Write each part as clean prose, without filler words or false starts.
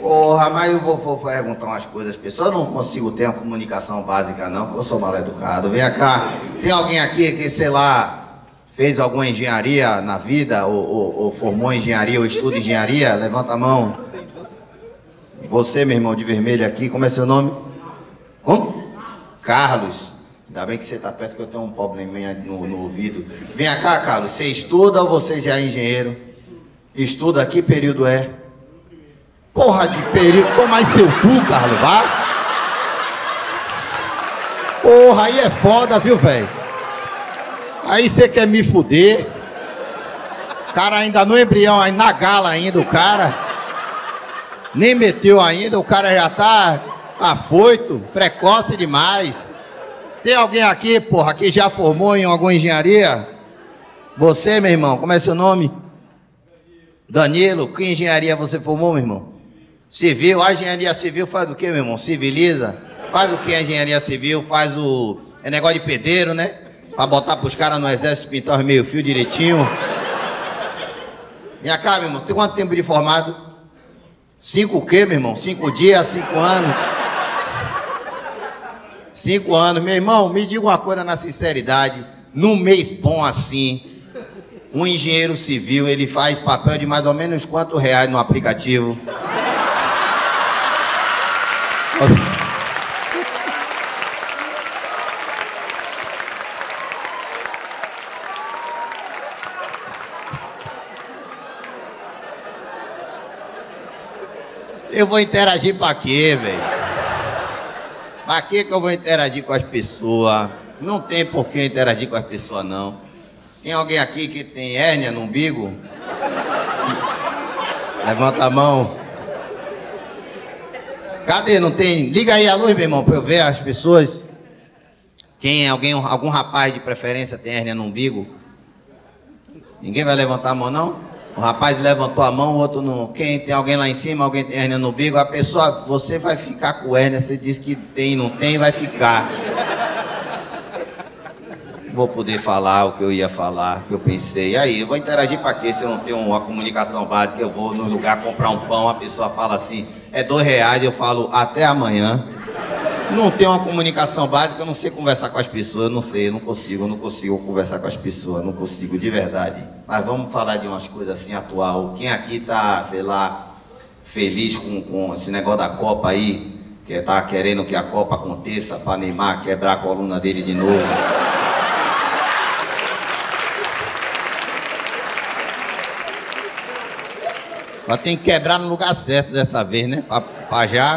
Porra, mas eu vou perguntar umas coisas, pessoal. Eu não consigo ter uma comunicação básica, não, porque eu sou mal educado. Vem cá, tem alguém aqui que, sei lá, fez alguma engenharia na vida, ou formou engenharia, ou estuda engenharia? Levanta a mão. Você, meu irmão, de vermelho aqui, como é seu nome? Como? Carlos. Ainda bem que você tá perto, que eu tenho um probleminha no ouvido. Vem cá, Carlos, você estuda ou você já é engenheiro? Estuda, que período é? Porra de período, toma mais seu cu, Carlos, vá. Porra, aí é foda, viu, velho? Aí você quer me fuder. Cara ainda no embrião, aí na gala ainda, o cara. Nem meteu ainda, o cara já tá afoito, precoce demais. Tem alguém aqui, porra, que já formou em alguma engenharia? Você, meu irmão, como é seu nome? Danilo, que engenharia você formou, meu irmão? Civil, a engenharia civil faz o que, meu irmão? Civiliza? Faz o que a engenharia civil? Faz o... é negócio de pedreiro, né? Pra botar pros caras no exército, pintar os meio-fio direitinho. Vem cá, meu irmão, tem quanto tempo de formado? 5 o quê, meu irmão? 5 dias, 5 anos? 5 anos. Meu irmão, me diga uma coisa na sinceridade. Num mês bom assim, um engenheiro civil, ele faz papel de mais ou menos quantos reais no aplicativo? Eu vou interagir pra quê, velho? Pra quê que eu vou interagir com as pessoas? Não tem por que interagir com as pessoas, não. Tem alguém aqui que tem hérnia no umbigo? Levanta a mão. Cadê? Não tem? Liga aí a luz, meu irmão, pra eu ver as pessoas. Quem? Algum rapaz de preferência tem hérnia no umbigo? Ninguém vai levantar a mão, não? O rapaz levantou a mão, o outro não. Quem? Tem alguém lá em cima? Alguém tem hérnia no umbigo? A pessoa, você vai ficar com hérnia, você diz que tem, não tem, vai ficar. Vou poder falar o que eu ia falar, o que eu pensei. E aí, eu vou interagir pra quê? Se eu não tenho uma comunicação básica, eu vou no lugar comprar um pão, a pessoa fala assim, é R$2, eu falo, até amanhã. Não tenho uma comunicação básica, eu não sei conversar com as pessoas, eu não sei, eu não consigo conversar com as pessoas, não consigo, de verdade. Mas vamos falar de umas coisas assim, atual. Quem aqui tá, sei lá, feliz com esse negócio da Copa aí, que tá querendo que a Copa aconteça pra Neymar quebrar a coluna dele de novo? Mas tem que quebrar no lugar certo dessa vez, né? Pra já...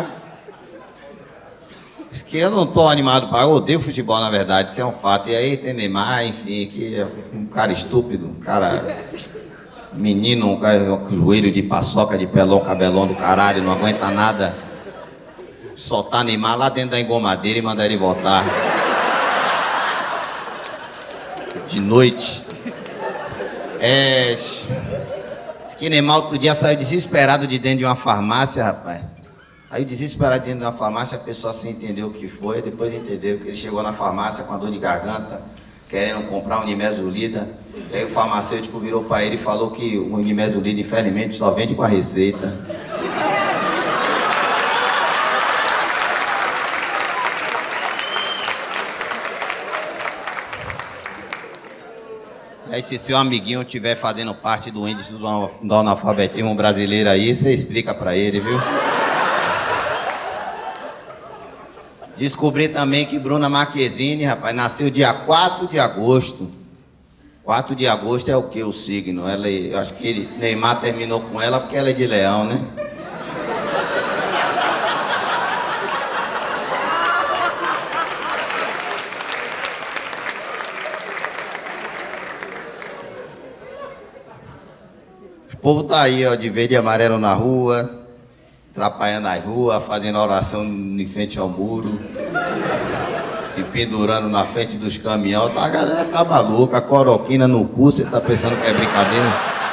Que eu não tô animado para... Eu odeio futebol, na verdade, isso é um fato. E aí tem Neymar, enfim, que é um cara estúpido, um cara... Menino, um cara com joelho de paçoca, de pelão, cabelão do caralho, não aguenta nada. Soltar Neymar lá dentro da engomadeira e mandar ele voltar. De noite. Que Neymar outro dia saiu desesperado de dentro de uma farmácia, rapaz. Aí desesperado dentro de uma farmácia, a pessoa sem entender o que foi, depois entenderam que ele chegou na farmácia com a dor de garganta, querendo comprar Unimesulida. E aí o farmacêutico virou para ele e falou que o Unimesulida, infelizmente, só vende com a receita. Aí se seu amiguinho estiver fazendo parte do índice do analfabetismo brasileiro aí, você explica para ele, viu? Descobri também que Bruna Marquezine, rapaz, nasceu dia 4 de agosto. 4 de agosto é o que, o signo? Eu acho que Neymar terminou com ela porque ela é de Leão, né? O povo tá aí, ó, de verde e amarelo na rua, atrapalhando as ruas, fazendo oração em frente ao muro, se pendurando na frente dos caminhões. Tá, a galera tá maluca, cloroquina no cu, você tá pensando que é brincadeira?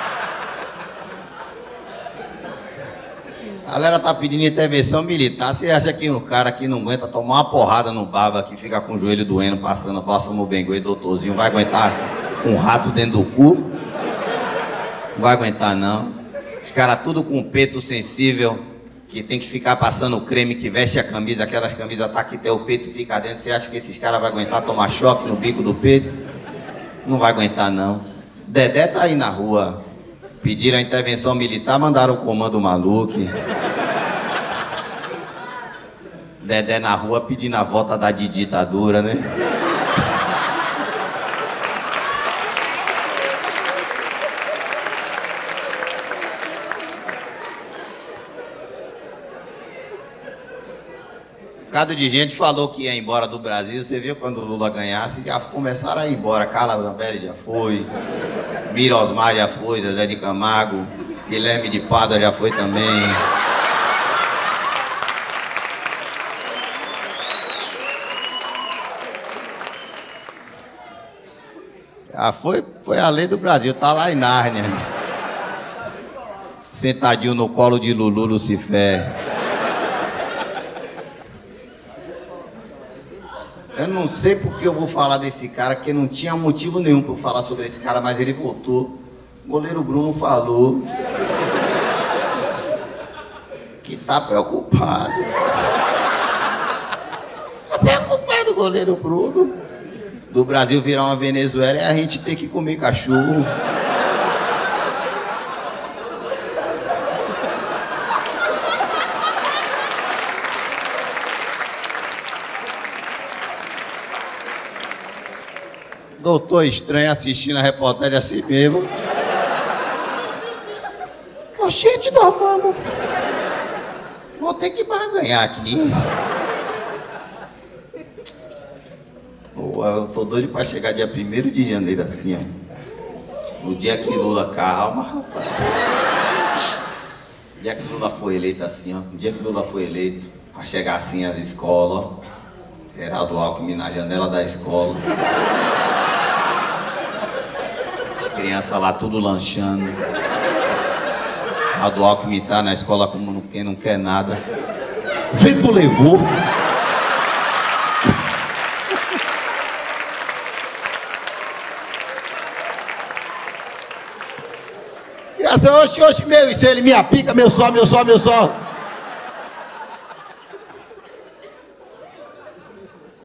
A galera tá pedindo intervenção militar. Você acha que o cara que não aguenta tomar uma porrada no baba, que fica com o joelho doendo, passando bálsamo Benguê, doutorzinho, vai aguentar um rato dentro do cu? Não vai aguentar, não. Os caras tudo com peito sensível, que tem que ficar passando creme, que veste a camisa, aquelas camisas tá que tem o peito e fica dentro. Você acha que esses caras vão aguentar tomar choque no bico do peito? Não vai aguentar, não. Dedé tá aí na rua. Pediram a intervenção militar, mandaram o comando maluco. Dedé na rua pedindo a volta da ditadura, né? Um bocado de gente falou que ia embora do Brasil. Você viu quando o Lula ganhasse, já começaram a ir embora. Carla Zambelli já foi, Mira Osmar já foi, Zezé de Camargo, Guilherme de Pádua já foi também. Ah, foi a lei do Brasil, tá lá em Nárnia. Sentadinho no colo de Lulu Lucifer. Eu não sei porque eu vou falar desse cara, que não tinha motivo nenhum para eu falar sobre esse cara, mas ele voltou. O goleiro Bruno falou que tá preocupado. Tá preocupado o goleiro Bruno. Do Brasil virar uma Venezuela e a gente ter que comer cachorro. Doutor Estranho assistindo a reportagem assim mesmo. Gente, nós vamos. Vou ter que barganhar aqui. Eu tô doido pra chegar dia 1º de janeiro assim, ó. No dia que Lula... Calma, rapaz. No dia que Lula foi eleito assim, ó. No dia que Lula foi eleito, pra chegar assim as escolas, ó. Geraldo Alckmin na janela da escola. As crianças lá tudo lanchando. Geraldo Alckmin tá na escola como quem não quer nada. O vento levou. Oxe, meu, isso ele, minha pica, meu sol.